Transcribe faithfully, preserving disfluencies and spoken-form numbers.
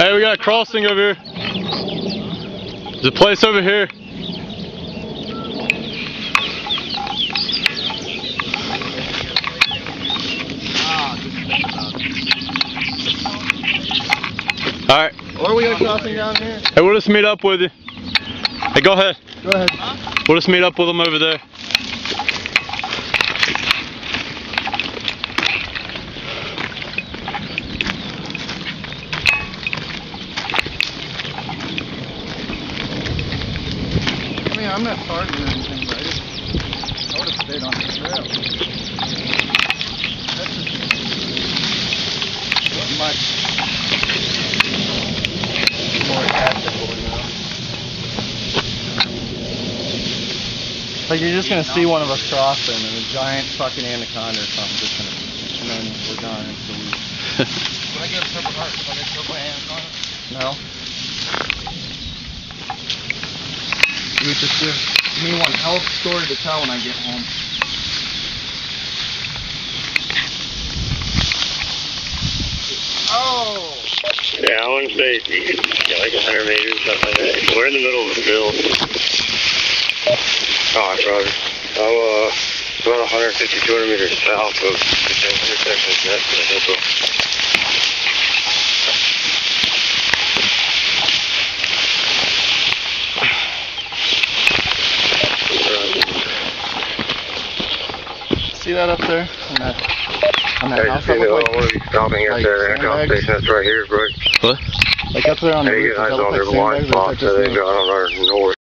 Hey, we got a crossing over here. There's a place over here. Alright. Or we got a crossing down here. Hey, we'll just meet up with you. Hey, go ahead. Go ahead. We'll just meet up with them over there. I mean, I'm not targeting or anything, but I just, I would have stayed on the trail. That's just much more tactical, you know? Like, you're just gonna see one of us crossing and a giant fucking anaconda or something just gonna, and then we're done. It's a week. Would I get a purple heart if I get killed by anaconda? No. You just give me one hell of a story to tell when I get home. Oh! Yeah, I want to say yeah, like a hundred meters, something like that. We're in the middle of the field. Alright, brother. I'm uh, about one hundred fifty, two hundred meters south of the intersection of that and Hippo. See that up there? On that, on that Hey, house? you see That the, look I want to be stopping here like at the intercom sandbags? station. That's right here, bro. What? like up there on the Hey, roof, you does guys that look on like their blind sandbags, or is spots that that just they me? got on our north.